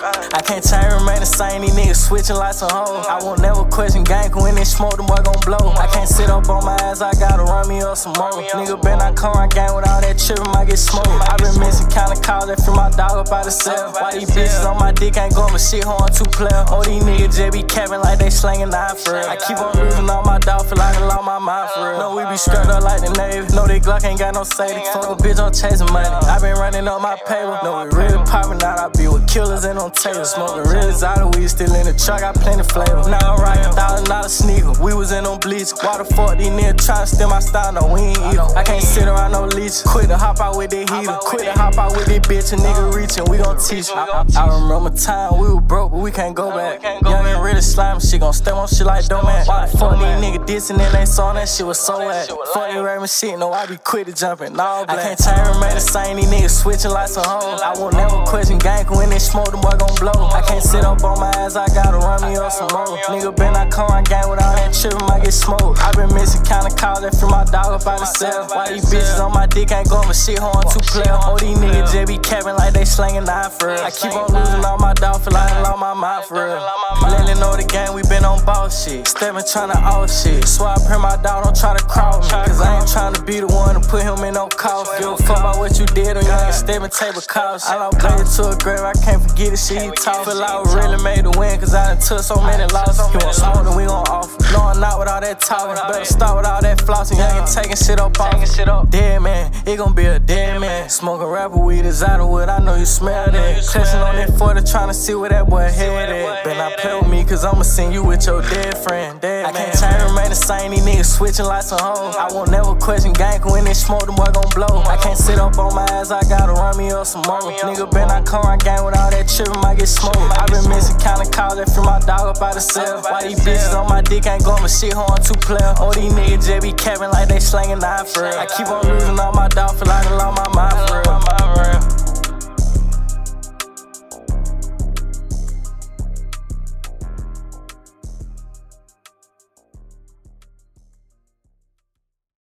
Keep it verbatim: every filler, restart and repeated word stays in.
I can't change, remain the same, these niggas switching like some hoes. I won't never question gang, cause when they smoke, the boy gon' blow. I can't sit up on my ass, I gotta run me up some more. Nigga better not come around gang with all that trippin', might get smoked. I been missing kinda calls that free my dog up out the cell. Why these bitches on my dick ain't going, but shit home two player. All these niggas just be capping like they slanging nine for real. I keep on losing all my dog, feel like I lost my mind for real. No, we be strapped up like the Navy. No, they Glock ain't got no safety. Fuck a bitch, I'm chasing money. I been running up my paper. No, we really popping out. I be with killers and on tables. Smoking real exotic weed, still in the truck, got plenty flavor. Now I'm riding thousand dollar sneaker. We was in on bleach. Why the fuck these niggas tryna steal my style? No, we ain't eat 'em. I can't sit around no leech. Quit to hop out with that heater. Quit to hop out with that bitch. A nigga reaching, we gon' teach. I, I, I remember time we were broke, but we can't go back. Young and really slime, shit gon' step on shit like dope man. Why the fuck these niggas dissing and they saw that shit was so whack? Fuck they rapping shit, no, I be quick to jumping. Nah, I can't change, remain the same, these niggas switching like some hoes. I won't never question gang, cause when they smoke, the boy gon' blow. I can't sit up on my ass, I gotta run me up some more. Nigga better not come around gang with all that trippin', might get smoked. I been missing kinda calls that free my dog up out the cell. Why these bitches on my dick ain't going, but shit home two player. All these niggas just be capping like they slanging nine for real. I keep on losing all my dog, feel like I lost my mind for real. Letting know the gang, we been on boss shit. Steppin' tryna off shit. Swear I pray my dog, don't try to cross me. Cause I ain't tryna be the one to put him in no coffin. Give a fuck about what you did or you ain't steppin' table cost. I don't blame it to a grave, I can't forget the shit he talk. Feel like I really made the win, cause I done took so many losses. You want smoke, then we gon' offer. No, I'm not with all that talking. Better start with all that flossing. Y'all ain't taking shit up off. Dead man, it gon' be a dead man. Smoking rapper weed is out of wood, I know you smell that. Clutching on that forty, tryna see where that boy head at. Better not play with me, cause I'ma send you with your dead friend. Dead I can't change, remain the same, these niggas switching like some hoes. I won't never question gang, cause when they smoke, the boy gon' blow. I can't sit up on my ass, I gotta run me up some more. Nigga better not come around gang with all that trippin', might get smoked. I been missing kinda calls that free my dog up out the cell. Why these bitches on my dick ain't going, but shit home two player. All these niggas just be capping like they slanging nine for real. I keep on losing all my dog, feel like I lost my mind for real.